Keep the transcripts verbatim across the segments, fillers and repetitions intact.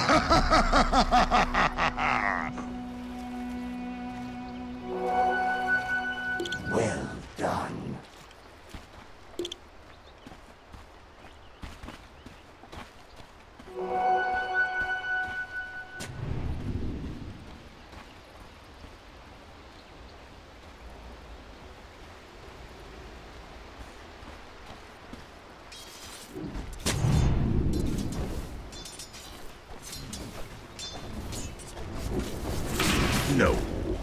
Well done. No.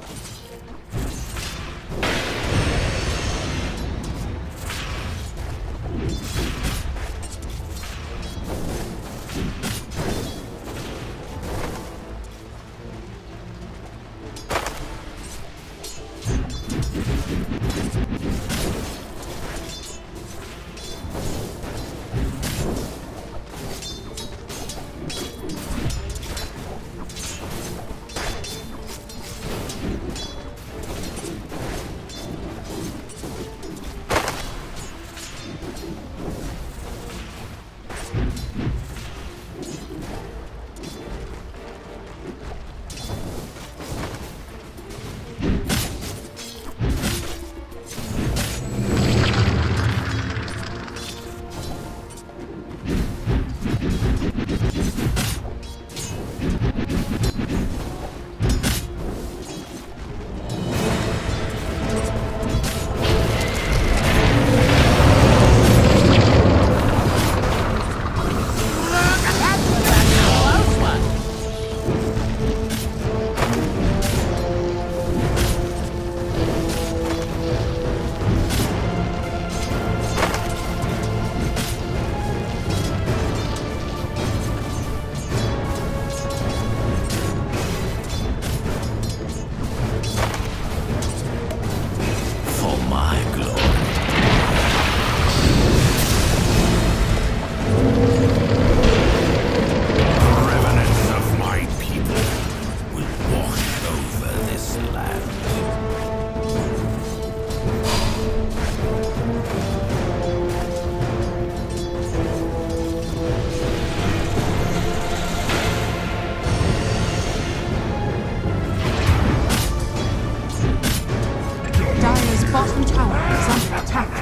Bottom tower is under attack.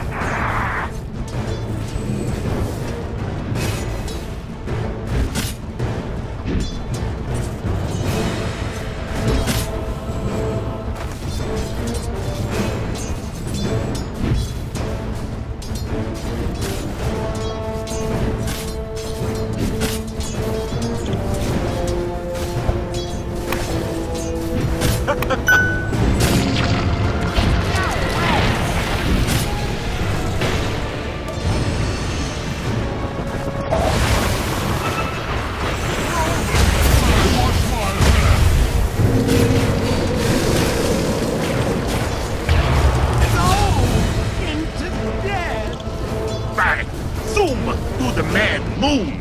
To the man moon!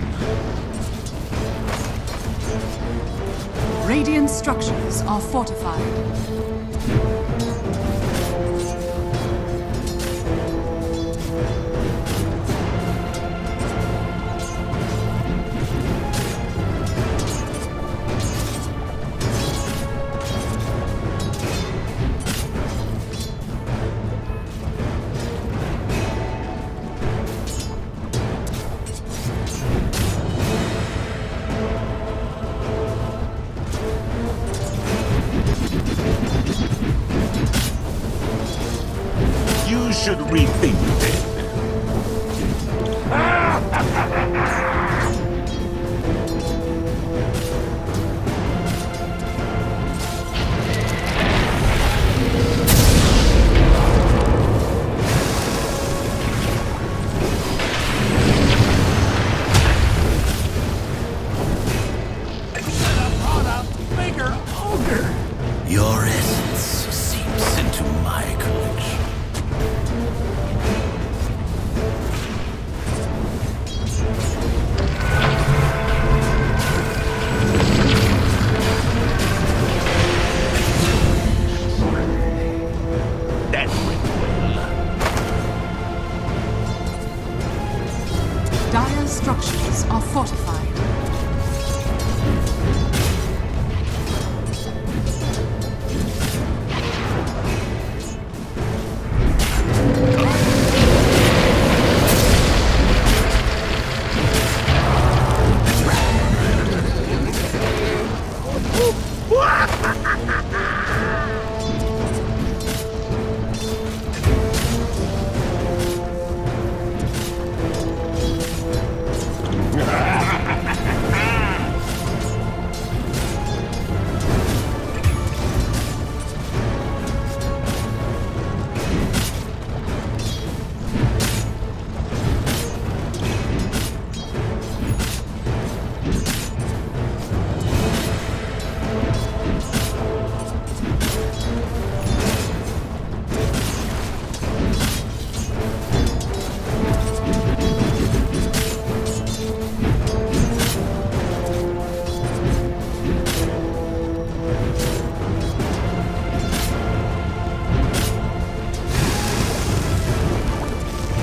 Radiant structures are fortified. You should rethink it. Your essence seeps into my collection. That went well. Dire structures are fortified.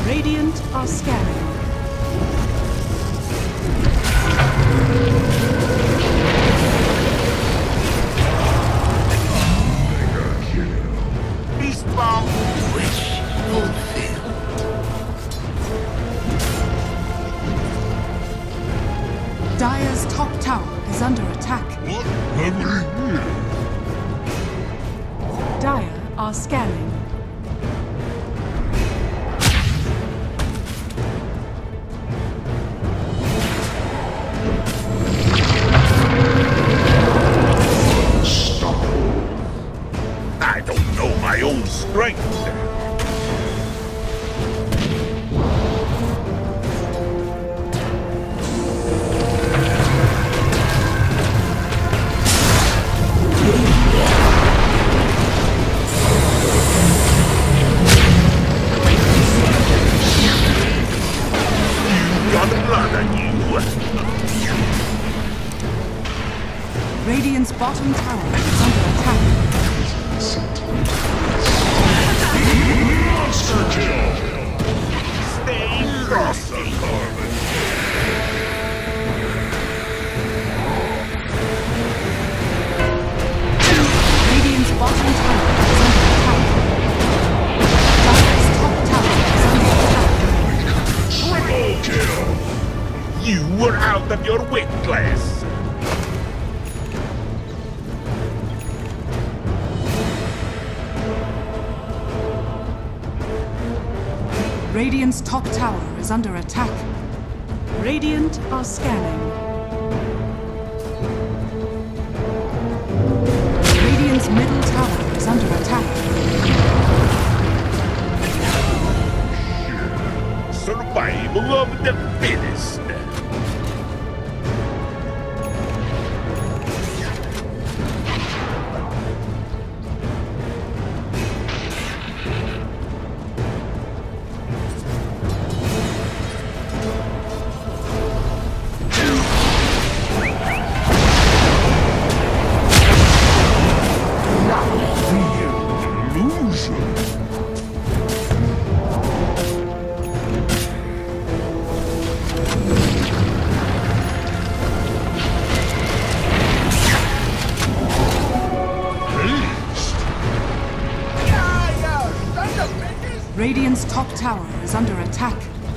Radiant are scanning. Beast bomb. Wish fulfilled. Dire's top tower is under attack. What have we here? Dire are scanning. I don't know my own strength. You got blood on you. Radiant's bottom tower is under attack. Monster kill! Stay frosty. Radiant's bottom tower is under attack. Dire's top tower is under attack. Triple kill! You were out of your weight class. Radiant's top tower is under attack. Radiant are scanning. Radiant's middle tower is under attack. Survival of the fittest. Radiant's top tower is under attack.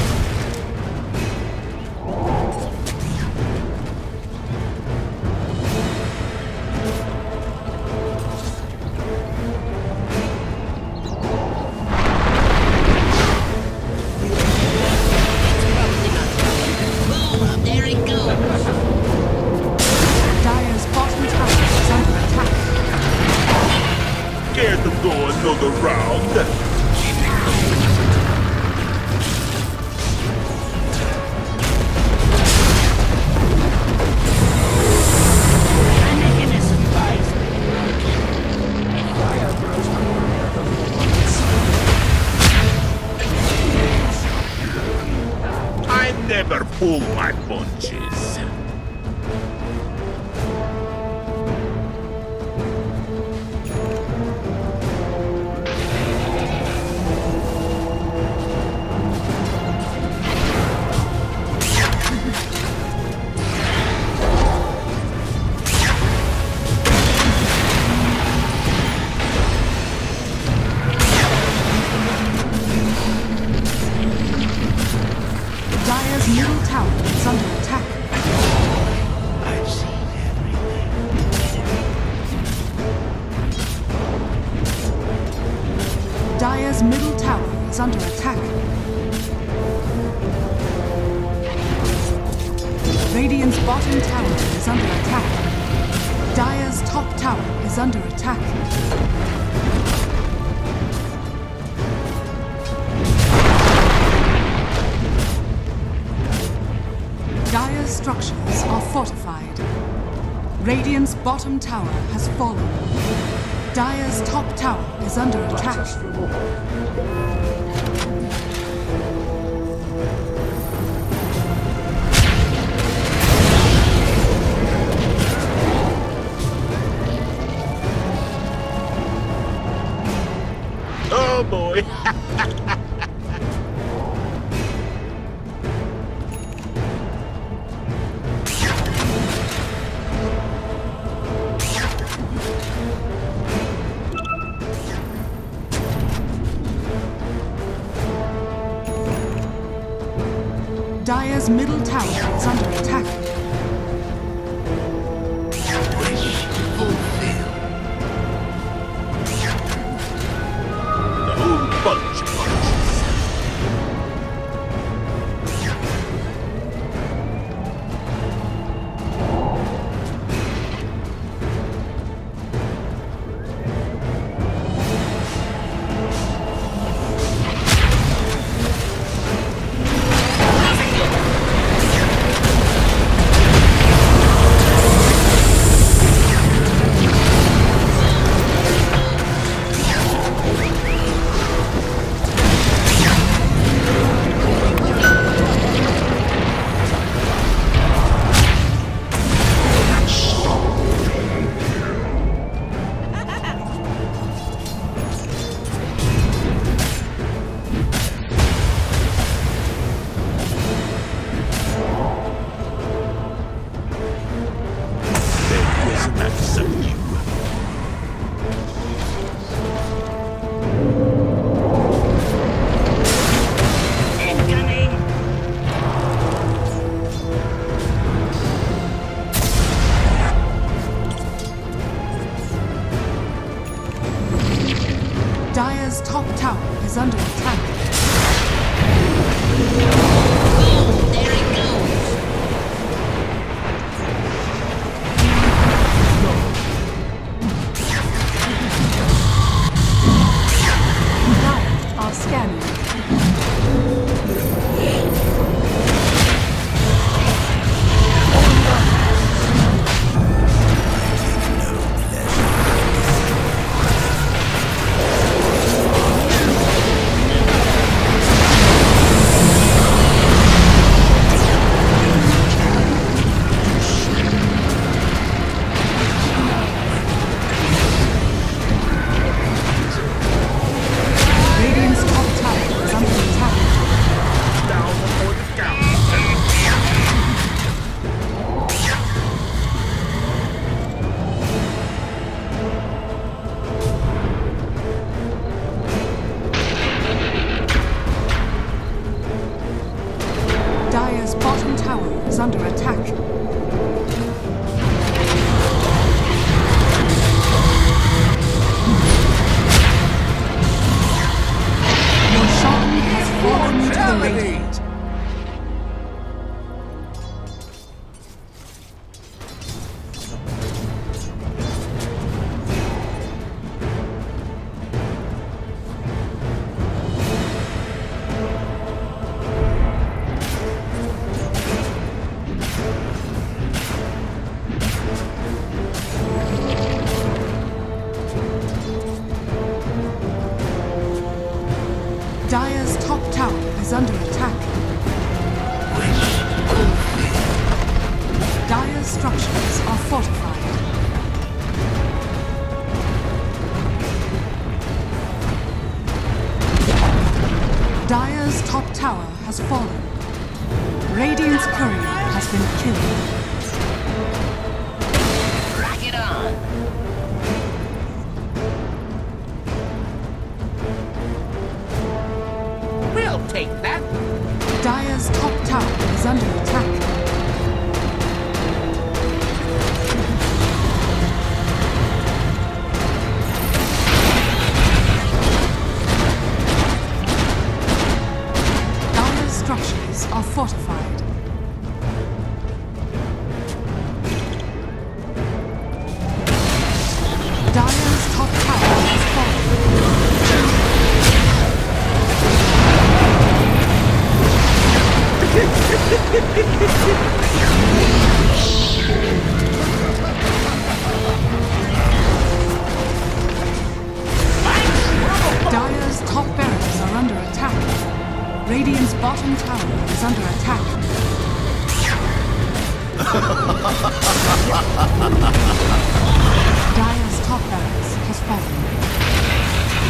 Boom! There it goes. Dire's bottom tower is under attack. Care to go another round? I never pull my punches. Dire's middle tower is under attack. I've seen everything. Dire's middle tower is under attack. Radiant's bottom tower is under attack. Dire's top tower is under attack. Dire's structures are fortified. Radiant's bottom tower has fallen. Dire's top tower is under attack. Oh boy. Dire's middle tower is under attack. Wish fulfilled. The whole bunch of punches. Dire's top tower is under attack. Boom! There it goes. Dire are scanning. Dire's bottom tower is under attack. Roshan has fallen to the Radiant. Dire's top tower is under attack. Dire's structures are fortified. Dire's top tower has fallen. Radiant's courier has been killed. Rock it on. We'll take that. Dire's top tower is under attack. Dire's structures are fortified. Dire's top tower has fallen. Dire's top barracks are under attack. Radiant's bottom tower is under attack. Dire's top barracks has fallen.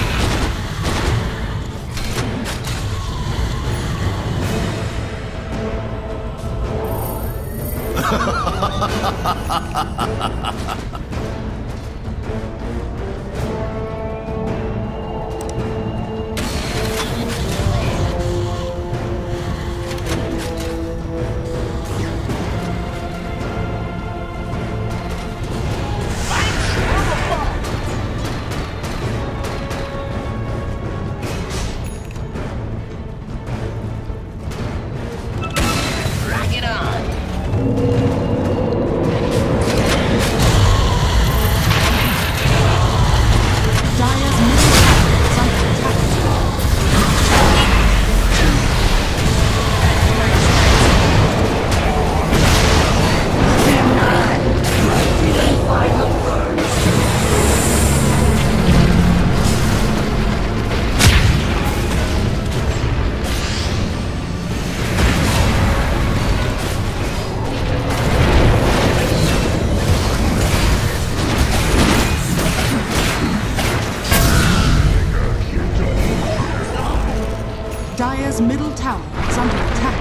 is under attack.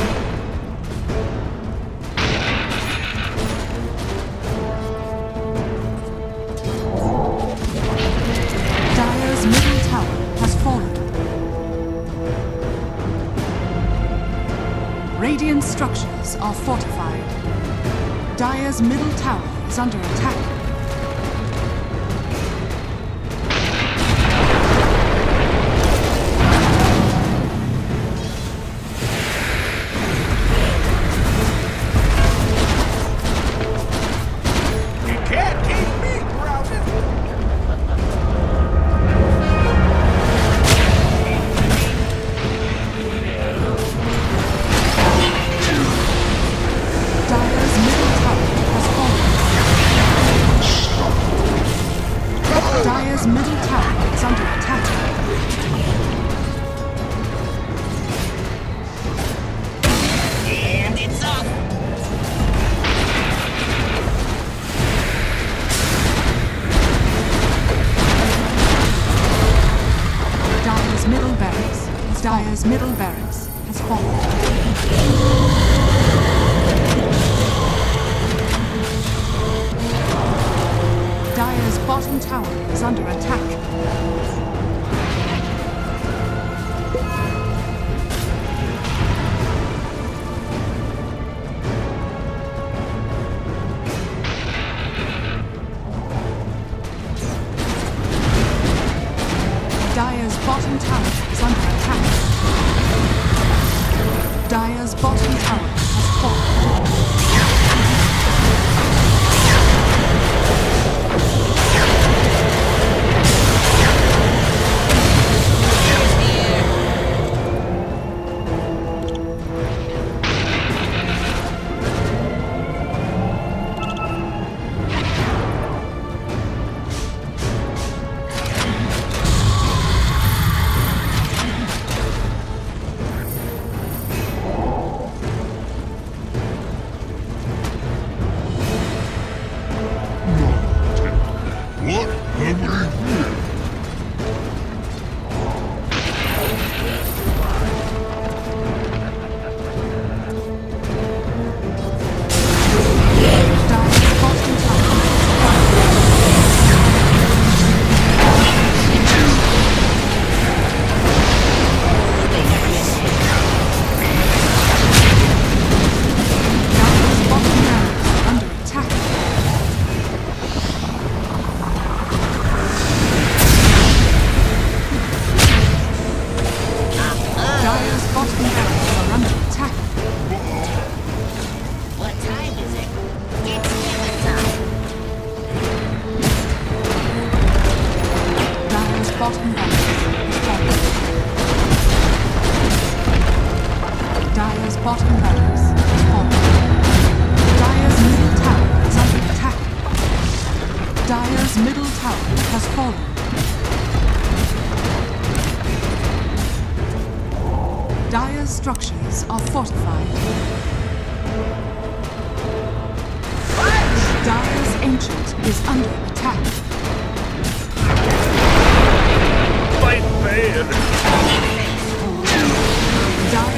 Dire's middle tower has fallen. Radiant structures are fortified. Dire's middle tower is under attack. Dire's middle tower is under attack. And it's up. Dire's middle barracks. Dire's middle barracks has fallen. Dire's bottom tower is under attack. Dire's bottom tower is under attack. Dire's bottom tower has fallen. What have we here? Dire's bottom tower Dire's bottom barracks are under attack. Dire's bottom barracks are under attack. What time is it? It's dinner time. Dire's bottom barracks is falling. Dire's bottom barracks is falling. Dire's middle tower is under attack. Dire's middle tower has fallen. Dire's structures are fortified. Dire's ancient is under attack. Fight fair! Dire